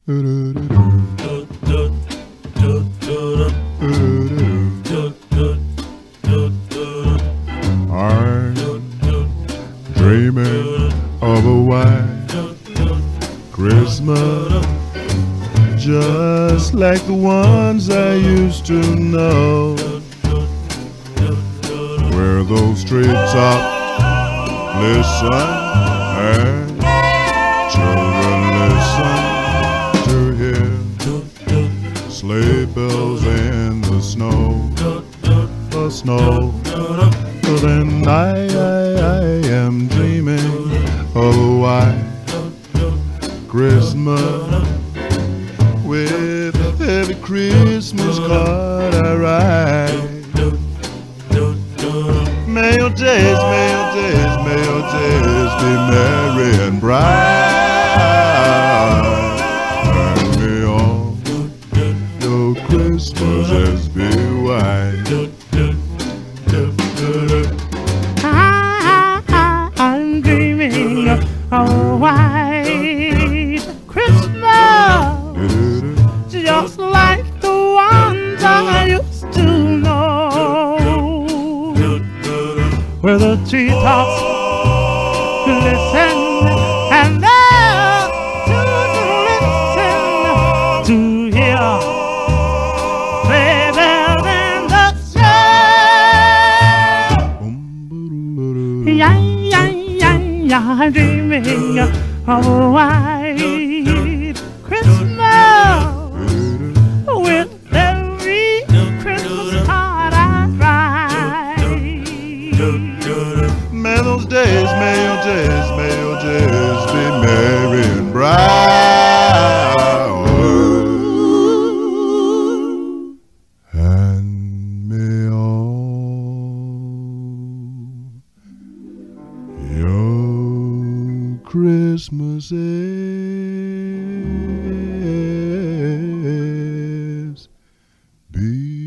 I'm dreaming of a white Christmas, just like the ones I used to know, where those treetops listen and children listen to hear sleigh bells in the snow, the snow. So then I am dreaming of a white Christmas, with every Christmas card I write. May your days, may your days, may your days be merry and bright, and may all your Christmases be white. I'm dreaming of a white Christmas, just like the ones I used to know, where the treetops listen and the children listen to hear sleigh bells in the snow. I'm dreaming of a white Christmas, with every Christmas card I write. May those days, may your days, may your days be merry and bright, and may all your Christmases be